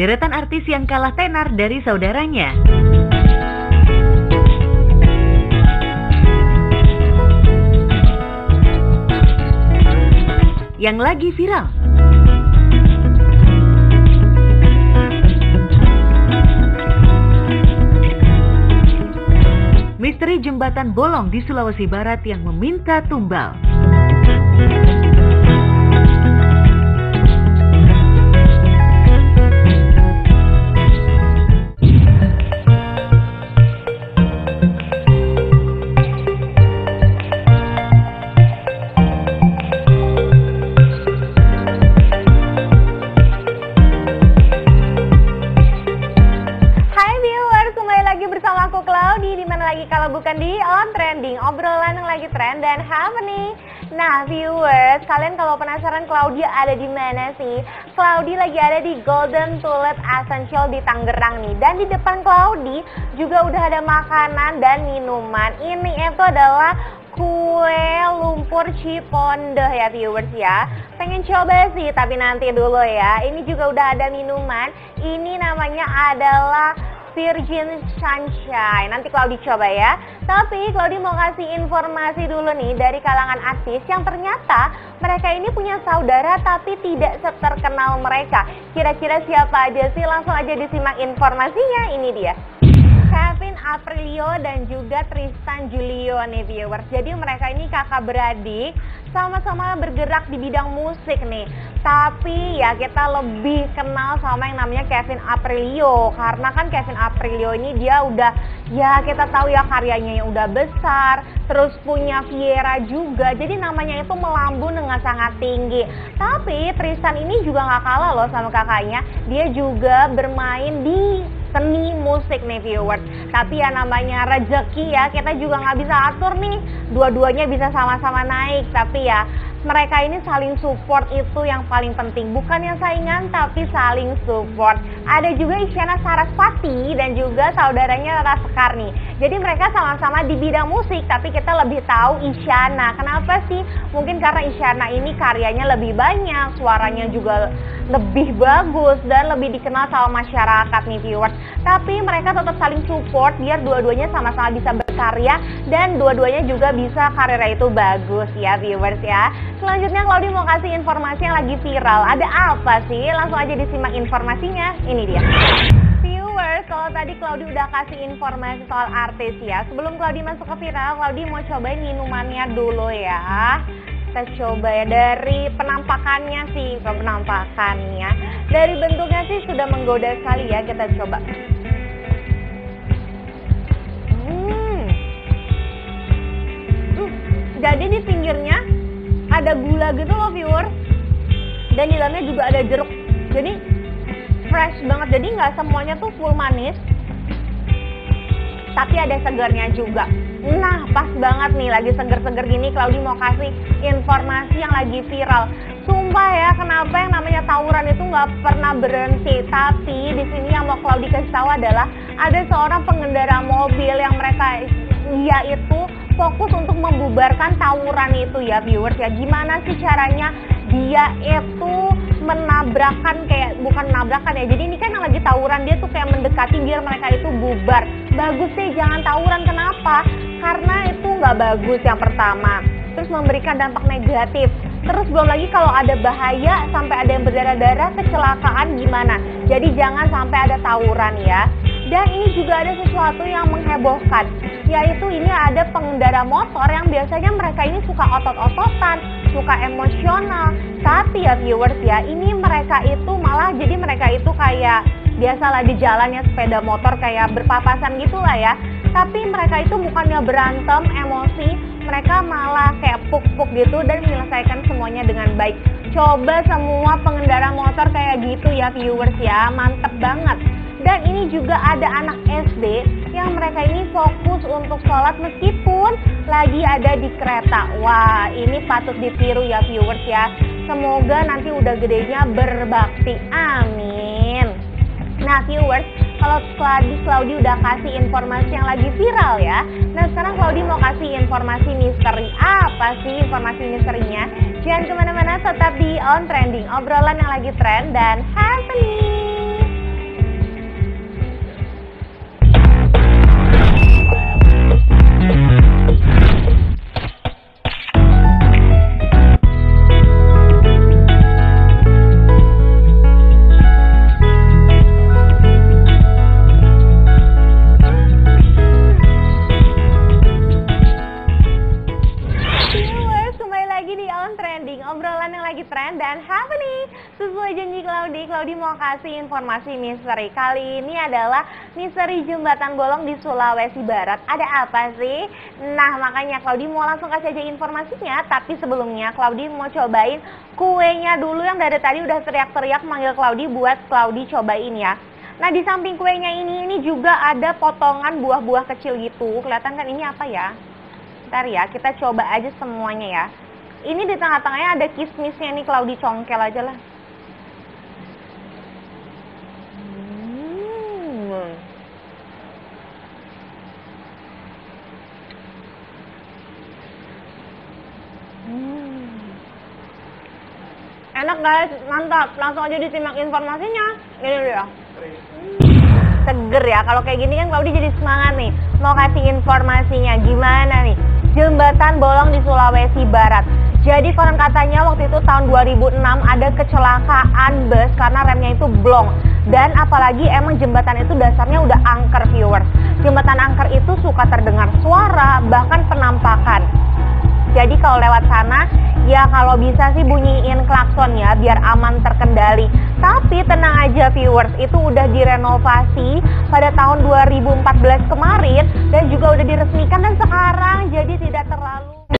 deretan artis yang kalah tenar dari saudaranya. Yang lagi viral. Misteri jembatan bolong di Sulawesi Barat yang meminta tumbal. Kalau bukan di On Trending, obrolan yang lagi trend dan happening. Nah viewers, kalian kalau penasaran Claudia ada di mana sih? Claudia lagi ada di Golden Tulip Essential di Tangerang nih. Dan di depan Claudia juga udah ada makanan dan minuman. Ini itu adalah kue lumpur Cipondoh ya viewers ya. Pengen coba sih tapi nanti dulu ya. Ini juga udah ada minuman. Ini namanya adalah Virgin Sunshine. Nanti Claudia coba ya. Tapi Claudia mau kasih informasi dulu nih dari kalangan artis yang ternyata mereka ini punya saudara tapi tidak seterkenal mereka. Kira-kira siapa aja sih? Langsung aja disimak informasinya. Ini dia. Kevin Aprilio dan juga Tristan Julio nih viewers. Jadi mereka ini kakak beradik, sama-sama bergerak di bidang musik nih. Tapi ya kita lebih kenal sama yang namanya Kevin Aprilio. Karena kan Kevin Aprilio ini dia udah, ya kita tahu ya karyanya yang udah besar. Terus punya Viera juga. Jadi namanya itu melambung dengan sangat tinggi. Tapi Tristan ini juga gak kalah loh sama kakaknya. Dia juga bermain di seni musik nih viewers. Tapi ya namanya rezeki ya, kita juga nggak bisa atur nih dua-duanya bisa sama-sama naik. Tapi ya mereka ini saling support, itu yang paling penting. Bukan yang saingan tapi saling support. Ada juga Isyana Sarasvati dan juga saudaranya Rara Sekar nih. Jadi mereka sama-sama di bidang musik, tapi kita lebih tahu Isyana. Kenapa sih? Mungkin karena Isyana ini karyanya lebih banyak, suaranya juga lebih bagus dan lebih dikenal sama masyarakat nih viewers. Tapi mereka tetap saling support biar dua-duanya sama-sama bisa berkarya dan dua-duanya juga bisa karirnya itu bagus ya viewers ya. Selanjutnya Claudia mau kasih informasi yang lagi viral. Ada apa sih? Langsung aja disimak informasinya. Ini dia. Viewers, kalau tadi Claudia udah kasih informasi soal artis ya. Sebelum Claudia masuk ke viral, Claudia mau cobain minumannya dulu ya. Kita coba ya, dari penampakannya sih, penampakannya. Dari bentuknya sih sudah menggoda sekali ya, kita coba. Jadi di pinggirnya ada gula gitu loh viewers. Dan di dalamnya juga ada jeruk. Jadi fresh banget, jadi nggak semuanya tuh full manis. Tapi ada segarnya juga. Nah pas banget nih lagi seger-seger gini Claudia mau kasih informasi yang lagi viral. Sumpah ya, kenapa yang namanya tawuran itu nggak pernah berhenti. Tapi di sini yang mau Claudia kasih tahu adalah ada seorang pengendara mobil yang mereka itu fokus untuk membubarkan tawuran itu ya viewers ya. Gimana sih caranya dia itu menabrakan, kayak bukan menabrakan ya, jadi ini kan yang lagi tawuran dia tuh kayak mendekati biar mereka itu bubar. Bagus sih jangan tawuran, kenapa? Karena itu nggak bagus yang pertama, terus memberikan dampak negatif. Terus belum lagi kalau ada bahaya sampai ada yang berdarah-darah, kecelakaan gimana. Jadi jangan sampai ada tawuran ya. Dan ini juga ada sesuatu yang menghebohkan, yaitu ini ada pengendara motor yang biasanya mereka ini suka otot-ototan, suka emosional. Tapi ya viewers ya, ini mereka itu malah jadi mereka itu kayak biasalah di jalannya sepeda motor kayak berpapasan gitulah ya. Tapi mereka itu bukannya berantem, emosi, mereka malah kayak puk-puk gitu dan menyelesaikan semuanya dengan baik. Coba semua pengendara motor kayak gitu ya viewers ya, mantep banget. Dan ini juga ada anak SD yang mereka ini fokus untuk sholat meskipun lagi ada di kereta. Wah, ini patut ditiru ya viewers ya. Semoga nanti udah gedenya berbakti. Amin. Nah viewers, kalau Claudia udah kasih informasi yang lagi viral ya. Nah sekarang Claudia mau kasih informasi misteri. Apa sih informasi misterinya? Jangan kemana-mana, tetap di On Trending, obrolan yang lagi trend dan happening. Obrolan yang lagi tren dan happening. Sesuai janji Claudi mau kasih informasi misteri. Kali ini adalah misteri jembatan bolong di Sulawesi Barat. Ada apa sih? Nah, makanya Claudi mau langsung kasih aja informasinya. Tapi sebelumnya Claudi mau cobain kuenya dulu yang dari tadi udah teriak-teriak manggil Claudi buat Claudi cobain ya. Nah, di samping kuenya ini juga ada potongan buah-buah kecil gitu. Kelihatan kan ini apa ya? Ntar ya, kita coba aja semuanya ya. Ini di tengah-tengahnya ada kismisnya nih, Claudi congkel aja lah. Enak guys, mantap. Langsung aja disimak informasinya. Ini dia. Seger ya, kalau kayak gini kan Claudi jadi semangat nih. Mau kasih informasinya gimana nih? Jembatan bolong di Sulawesi Barat. Jadi konon katanya waktu itu tahun 2006 ada kecelakaan bus karena remnya itu blong. Dan apalagi emang jembatan itu dasarnya udah angker viewers. Jembatan angker itu suka terdengar suara, bahkan penampakan. Jadi kalau lewat sana, ya kalau bisa sih bunyiin klaksonnya biar aman terkendali. Tapi tenang aja viewers, itu udah direnovasi pada tahun 2014 kemarin dan juga udah diresmikan dan sekarang jadi tidak terlalu